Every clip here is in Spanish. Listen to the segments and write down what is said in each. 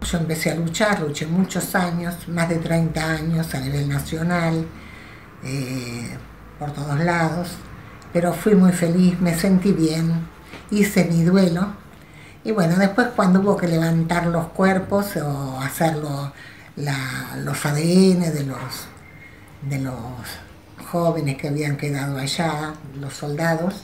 yo empecé a luchar, luché muchos años, más de 30 años a nivel nacional, por todos lados, pero fui muy feliz, me sentí bien, hice mi duelo. Y bueno, después cuando hubo que levantar los cuerpos o hacer los ADN de los jóvenes que habían quedado allá, los soldados,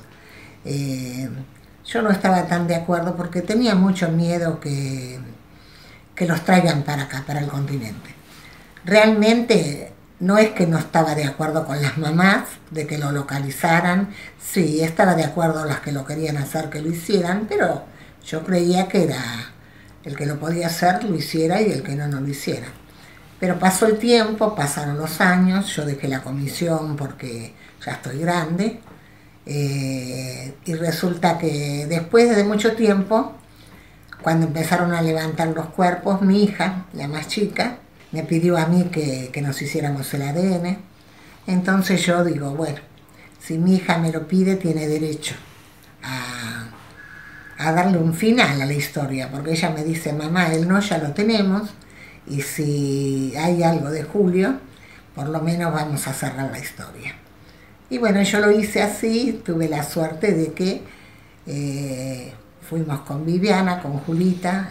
yo no estaba tan de acuerdo porque tenía mucho miedo que los traigan para acá, para el continente. Realmente no es que no estaba de acuerdo con las mamás de que lo localizaran, sí, estaba de acuerdo las que lo querían hacer que lo hicieran, pero yo creía que era el que lo podía hacer, lo hiciera, y el que no, no lo hiciera. Pero pasó el tiempo, pasaron los años, yo dejé la comisión porque ya estoy grande, y resulta que después de mucho tiempo, cuando empezaron a levantar los cuerpos, mi hija, la más chica, me pidió a mí que nos hiciéramos el ADN. Entonces yo digo, bueno, si mi hija me lo pide, tiene derecho a darle un final a la historia, porque ella me dice, mamá, el no ya lo tenemos, y si hay algo de Julio, por lo menos vamos a cerrar la historia. Y bueno, yo lo hice así, tuve la suerte de que fuimos con Viviana, con Julita,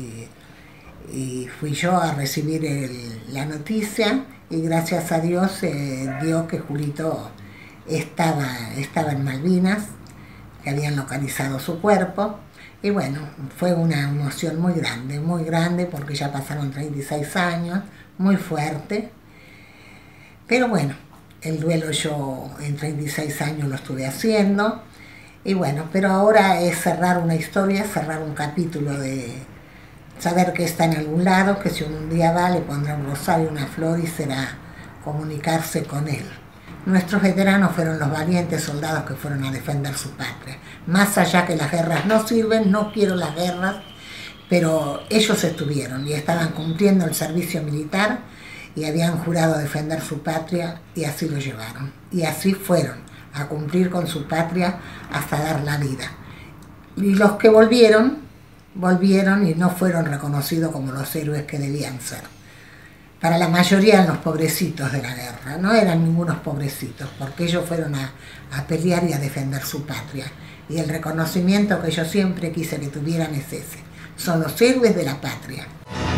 y fui yo a recibir la noticia, y gracias a Dios dio que Julito estaba en Malvinas, que habían localizado su cuerpo. Y bueno, fue una emoción muy grande, porque ya pasaron 36 años, muy fuerte. Pero bueno, el duelo yo en 36 años lo estuve haciendo. Y bueno, pero ahora es cerrar una historia, cerrar un capítulo de saber que está en algún lado, que si un día va le pondrá un rosario, una flor, y será comunicarse con él. Nuestros veteranos fueron los valientes soldados que fueron a defender su patria. Más allá que las guerras no sirven, no quiero las guerras, pero ellos estuvieron y estaban cumpliendo el servicio militar y habían jurado defender su patria, y así lo llevaron. Y así fueron a cumplir con su patria hasta dar la vida. Y los que volvieron y no fueron reconocidos como los héroes que debían ser. Para la mayoría eran los pobrecitos de la guerra, no eran ningunos pobrecitos, porque ellos fueron a pelear y a defender su patria. Y el reconocimiento que yo siempre quise que tuvieran es ese. Son los héroes de la patria.